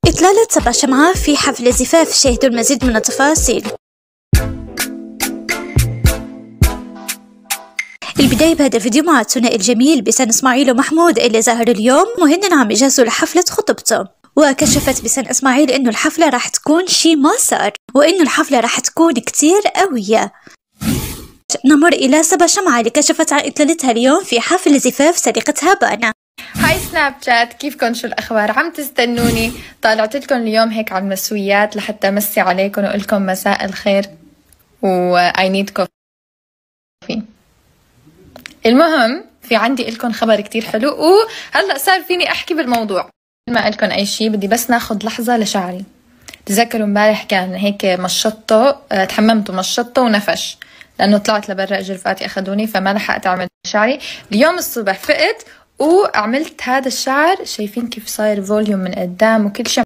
إطلالة 7 شمعة في حفل زفاف. شاهدوا المزيد من التفاصيل. البداية بهذا الفيديو مع الثنائي الجميل بسان إسماعيل ومحمود اللي ظهر اليوم وهن عم يجهزوا لحفلة خطبته. وكشفت بسان إسماعيل إنه الحفلة راح تكون شي ما صار، وإنه الحفلة راح تكون كتير قوية. نمر إلى 7 شمعة اللي كشفت عن إطلالتها اليوم في حفل زفاف صديقتها بانا. هاي سناب شات، كيفكن؟ شو الأخبار؟ عم تستنوني؟ طالعت لكم اليوم هيك على المسويات لحتى أمسي عليكم وأقول لكم مساء الخير و I need coffee. المهم في عندي لكم خبر كتير حلو، وهلا صار فيني أحكي بالموضوع. ما قلكم أي شيء، بدي بس ناخد لحظة لشعري. تذكروا امبارح كان هيك مشطته، تحممت ومشطته ونفش لأنه طلعت لبرا، إجرفاتي أخذوني فما لحقت أعمل شعري. اليوم الصبح فقت وعملت هذا الشعر، شايفين كيف صاير فوليوم من قدام وكل شيء